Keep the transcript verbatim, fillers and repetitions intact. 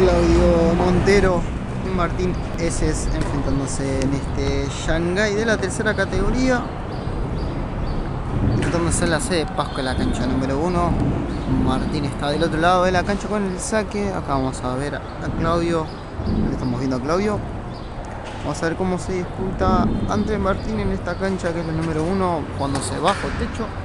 Claudio Montero y Martín Eses enfrentándose en este Shanghái de la tercera categoría, enfrentándose en la sede Pasco en la cancha número uno. Martín está del otro lado de la cancha con el saque. Acá vamos a ver a Claudio, le estamos viendo a Claudio. Vamos a ver cómo se disputa ante Martín en esta cancha que es la número uno, cuando se baja el techo.